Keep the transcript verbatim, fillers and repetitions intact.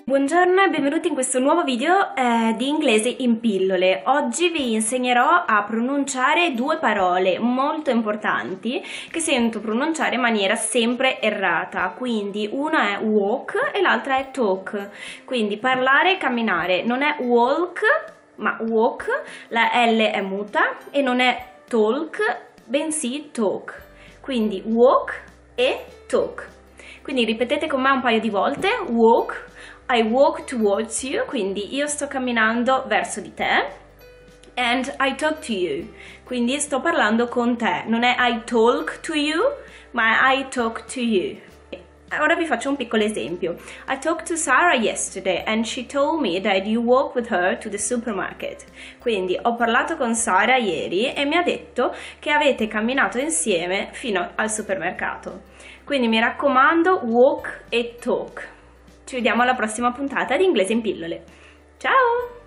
Buongiorno e benvenuti in questo nuovo video eh, di inglese in pillole. Oggi vi insegnerò a pronunciare due parole molto importanti che sento pronunciare in maniera sempre errata. Quindi una è walk e l'altra è talk. Quindi parlare e camminare non è walk ma walk, la L è muta e non è talk bensì talk. Quindi walk e talk. Quindi ripetete con me un paio di volte. Walk, I walk towards you, quindi io sto camminando verso di te. And I talk to you, quindi sto parlando con te. Non è I talk to you, ma è I talk to you. Ora vi faccio un piccolo esempio. I talked to Sarah yesterday and she told me that you walk with her to the supermarket. Quindi ho parlato con Sara ieri e mi ha detto che avete camminato insieme fino al supermercato. Quindi mi raccomando, walk e talk. Ci vediamo alla prossima puntata di Inglese in Pillole. Ciao!